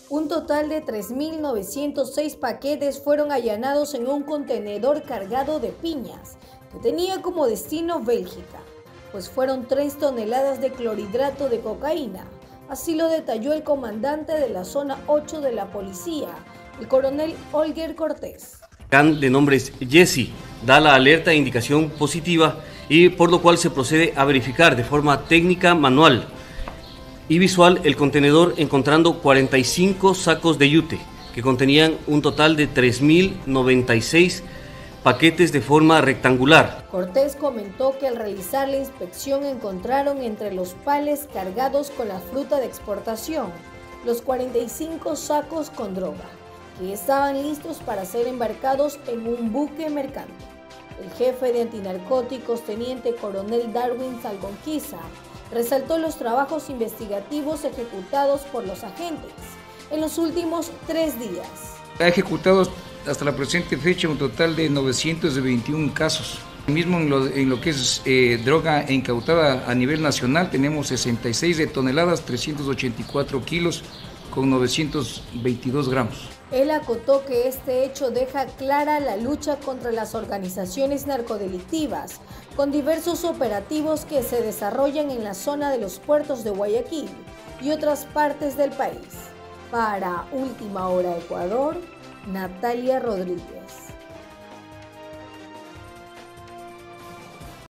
Un total de 3.906 paquetes fueron allanados en un contenedor cargado de piñas, que tenía como destino Bélgica, pues fueron 3 toneladas de clorhidrato de cocaína. Así lo detalló el comandante de la zona 8 de la policía, el coronel Olger Cortés. De nombre Jesse da la alerta e indicación positiva y por lo cual se procede a verificar de forma técnica, manual y visual el contenedor, encontrando 45 sacos de yute que contenían un total de 3.096 paquetes de forma rectangular. Cortés comentó que al realizar la inspección encontraron entre los pales cargados con la fruta de exportación los 45 sacos con droga, que estaban listos para ser embarcados en un buque mercante. El jefe de antinarcóticos, teniente coronel Darwin Salgonquiza, resaltó los trabajos investigativos ejecutados por los agentes en los últimos 3 días. Ha ejecutado hasta la presente fecha un total de 921 casos. Mismo en lo que es droga incautada a nivel nacional, tenemos 66 de toneladas, 384 kilos con 922 gramos. Él acotó que este hecho deja clara la lucha contra las organizaciones narcodelictivas, con diversos operativos que se desarrollan en la zona de los puertos de Guayaquil y otras partes del país. Para Última Hora Ecuador, Natalia Rodríguez.